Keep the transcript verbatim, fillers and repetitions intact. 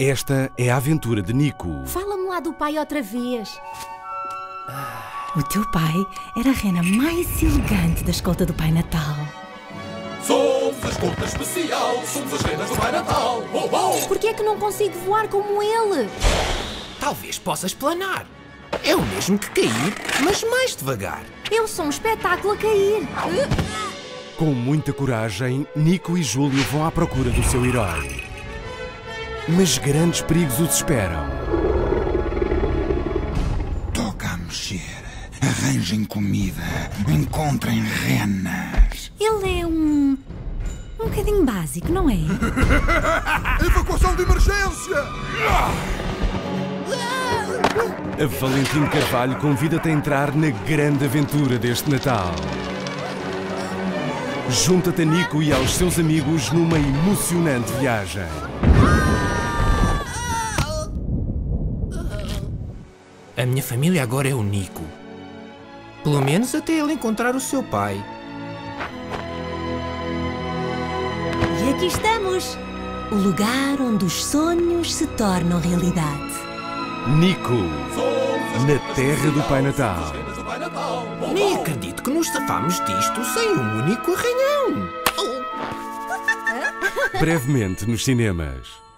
Esta é a aventura de Nico. Fala-me lá do pai outra vez. O teu pai era a rena mais elegante da escolta do Pai Natal. Somos a escolta especial, somos as renas do Pai Natal. Oh, oh. Porquê é que não consigo voar como ele? Talvez possas planar. É o mesmo que cair, mas mais devagar. Eu sou um espetáculo a cair. Com muita coragem, Nico e Júlio vão à procura do seu herói. Mas grandes perigos os esperam. Toca a mexer. Arranjem comida. Encontrem renas. Ele é um... um bocadinho básico, não é? Evacuação de emergência! A Valentim Carvalho convida-te a entrar na grande aventura deste Natal. Junta-te a Nico e aos seus amigos numa emocionante viagem. A minha família agora é o Nico. Pelo menos até ele encontrar o seu pai. E aqui estamos! O lugar onde os sonhos se tornam realidade. Nico, na terra do Pai Natal. Nem acredito que nos safámos disto sem um único arranhão. Brevemente nos cinemas.